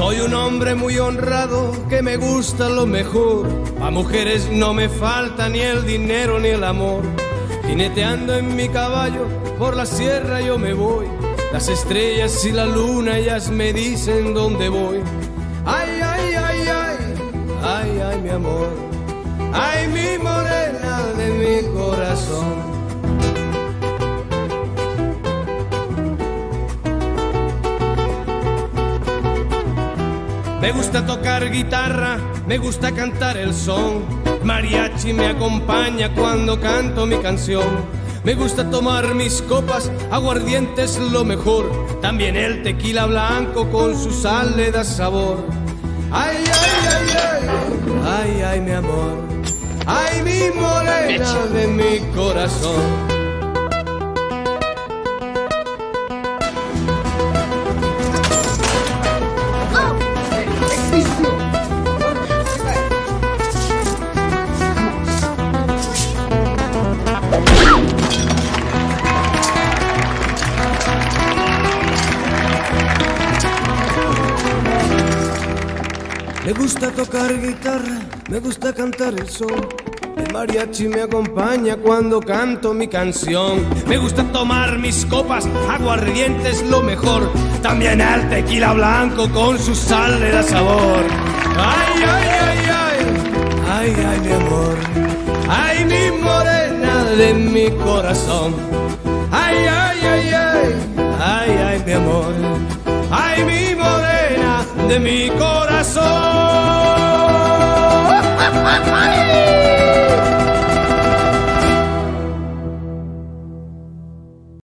Soy un hombre muy honrado que me gusta lo mejor. A mujeres no me falta ni el dinero ni el amor. Jineteando en mi caballo por la sierra yo me voy. Las estrellas y la luna ellas me dicen dónde voy. Ay, ay, ay, ay, ay, ay, mi amor. Ay, mi morena de mi corazón. Me gusta tocar guitarra, me gusta cantar el son. Mariachi me acompaña cuando canto mi canción. Me gusta tomar mis copas, aguardiente es lo mejor. También el tequila blanco con su sal le da sabor. Ay, ay, ay, ay, ay, ay, mi amor. Ay, mi morena de mi corazón. Me gusta tocar guitarra, me gusta cantar el son. El mariachi me acompaña cuando canto mi canción. Me gusta tomar mis copas, aguardiente es lo mejor. También el tequila blanco con su sal le da sabor. Ay, ay, ay, ay, ay, ay, mi amor. Ay, mi morena de mi corazón. Ay, ay, ay, ay, ay, ay, mi amor. Ay, mi morena de mi corazón.